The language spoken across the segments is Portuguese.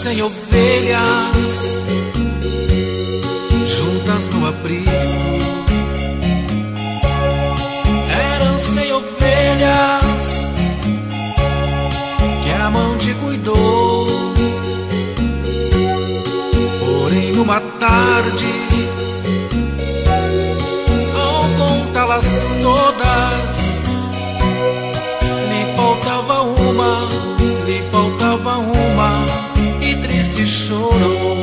cem ovelhas juntas no aprisco. Eram 100 ovelhas que a mão te cuidou. Porém numa tarde, ao contá-las todas, lhe faltava uma, e triste chorou.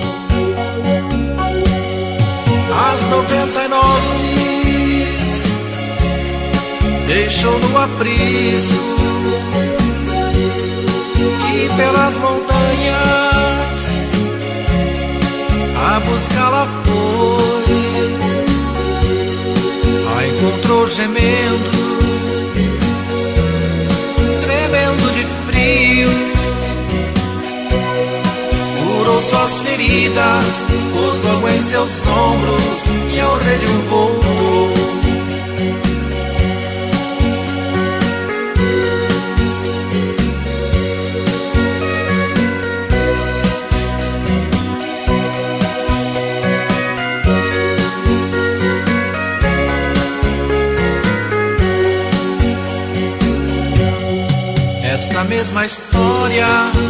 As 99 deixou no aprisco e pelas montanhas a buscá-la foi. A encontrou gemendo, tremendo de frio. Curou suas feridas, pôs logo em seus ombros e ao redil voltou. Esta mesma história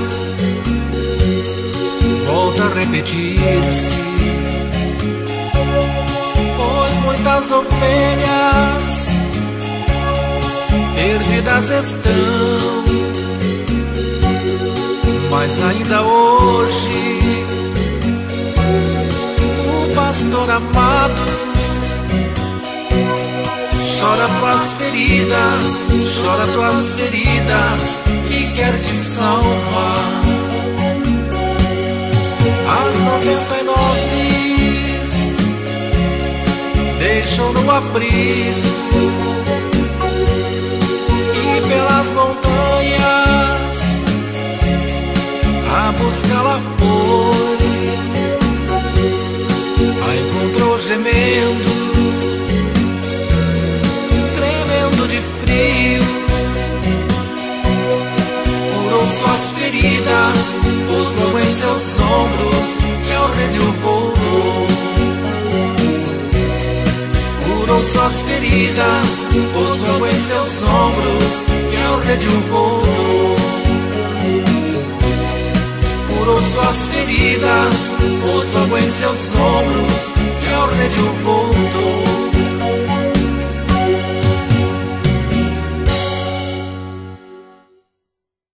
volta a repetir-se, pois muitas ovelhas perdidas estão, mas ainda hoje o pastor amado chora tuas feridas e quer te salvar. As 99 deixou no aprisco e pelas montanhas a buscá-la foi. A encontrou gemendo, tremendo de frio. Curou suas feridas, pôs logo em seus ombros e ao redil voltou. Curou suas feridas, pôs logo em seus ombros e ao redil voltou. Curou suas feridas, pôs logo em seus ombros e ao redil voltou.